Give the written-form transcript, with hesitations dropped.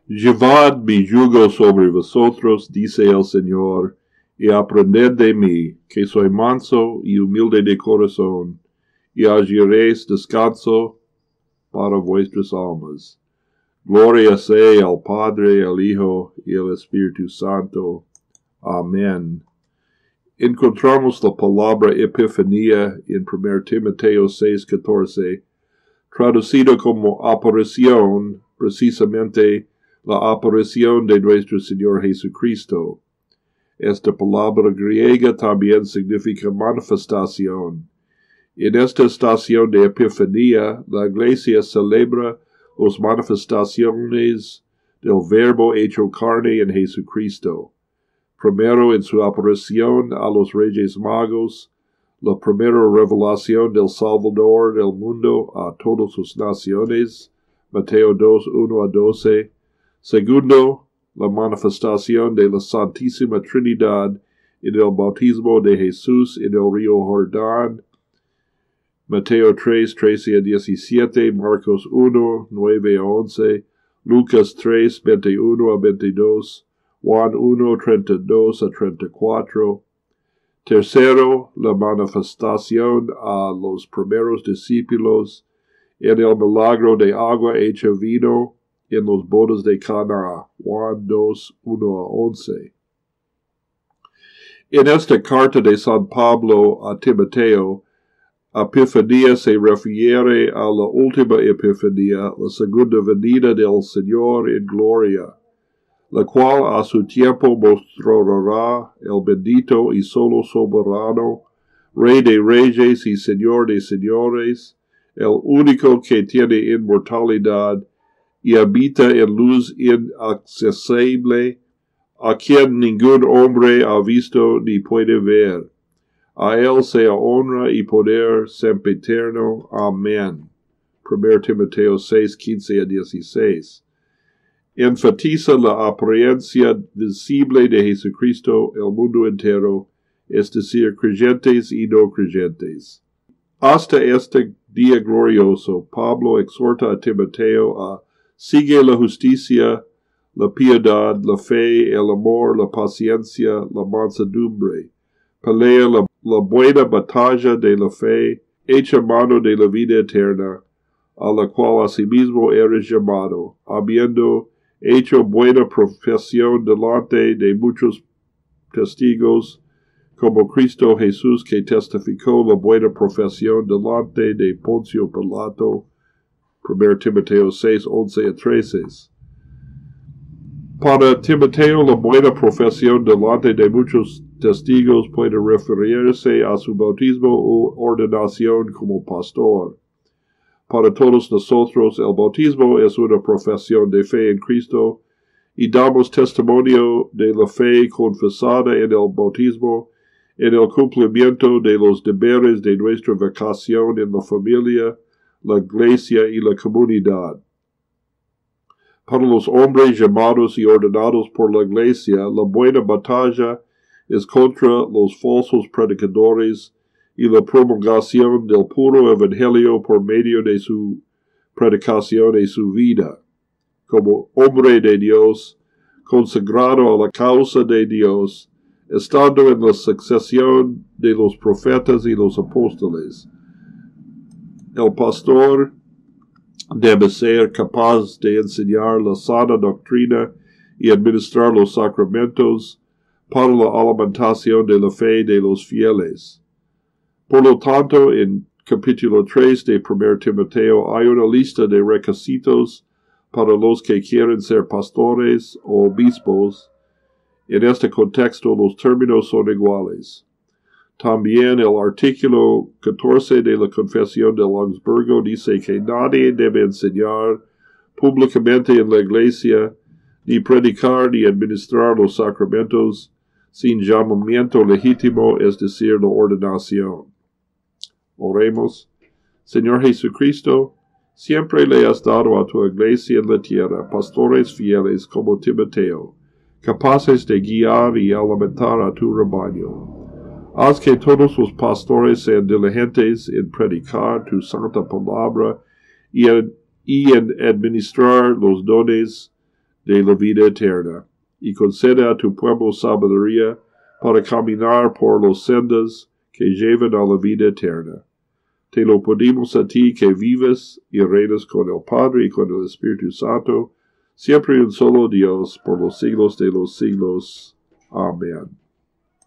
Llevad mi yugo sobre vosotros, dice el Señor, y aprended de mí, que soy manso y humilde de corazón, y hallaréis descanso para vuestras almas. Gloria sea al Padre, al Hijo y al Espíritu Santo. Amén. Encontramos la palabra epifanía en 1 Timoteo 6:14, traducido como aparición, precisamente la aparición de nuestro Señor Jesucristo. Esta palabra griega también significa manifestación. En esta estación de epifanía, la Iglesia celebra las manifestaciones del Verbo hecho carne en Jesucristo. Primero en su aparición a los Reyes Magos, la primera revelación del Salvador del mundo a todas sus naciones, Mateo 2:1-12. Segundo, la manifestación de la Santísima Trinidad en el bautismo de Jesús en el río Jordán, Mateo 3:13-17, Marcos 1:9-11, Lucas 3:21-22, Juan 1:32-34. Tercero, la manifestación a los primeros discípulos en el milagro de agua hecha vino en los bodas de Caná, Juan 2:1-11. En esta carta de San Pablo a Timoteo, Epifanía se refiere a la última Epifanía, la segunda venida del Señor en gloria, la cual a su tiempo mostrará el bendito y solo soberano, Rey de reyes y Señor de señores, el único que tiene inmortalidad y habita en luz inaccesible, a quien ningún hombre ha visto ni puede ver. A él sea honra y poder sempiterno. Amén. 1 Timoteo 6:15-16. Enfatiza la apariencia visible de Jesucristo el mundo entero, es decir, creyentes y no creyentes. Hasta este día glorioso, Pablo exhorta a Timoteo a sigue la justicia, la piedad, la fe, el amor, la paciencia, la mansedumbre. Pelea la buena batalla de la fe, echa mano de la vida eterna, a la cual asimismo eres llamado, habiendo hecho buena profesión delante de muchos testigos, como Cristo Jesús que testificó la buena profesión delante de Poncio Pilato, 1 Timoteo 6:11-13. Para Timoteo, la buena profesión delante de muchos testigos puede referirse a su bautismo o ordenación como pastor. Para todos nosotros, el bautismo es una profesión de fe en Cristo y damos testimonio de la fe confesada en el bautismo, en el cumplimiento de los deberes de nuestra vocación en la familia, la iglesia y la comunidad. Para los hombres llamados y ordenados por la iglesia, la buena batalla es contra los falsos predicadores y la promulgación del puro evangelio por medio de su predicación y su vida. Como hombre de Dios, consagrado a la causa de Dios, estando en la sucesión de los profetas y los apóstoles, el pastor debe ser capaz de enseñar la sana doctrina y administrar los sacramentos para la alimentación de la fe de los fieles. Por lo tanto, en capítulo 3 de 1 Timoteo hay una lista de requisitos para los que quieren ser pastores o obispos. En este contexto los términos son iguales. También el artículo 14 de la Confesión del Augsburgo dice que nadie debe enseñar públicamente en la iglesia, ni predicar ni administrar los sacramentos sin llamamiento legítimo, es decir, la ordenación. Oremos. Señor Jesucristo, siempre le has dado a tu iglesia en la tierra pastores fieles como Timoteo, capaces de guiar y alimentar a tu rebaño. Haz que todos los pastores sean diligentes en predicar tu santa palabra y en administrar los dones de la vida eterna, y concede a tu pueblo sabiduría para caminar por las sendas que llevan a la vida eterna. Te lo pedimos a ti que vives y reinas con el Padre y con el Espíritu Santo, siempre y un solo Dios, por los siglos de los siglos. Amén.